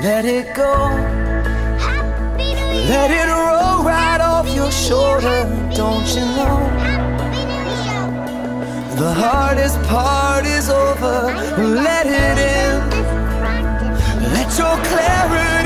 let it go. Let it roll right off your shoulder, don't you know? The hardest part is over, let it in. Let your clarity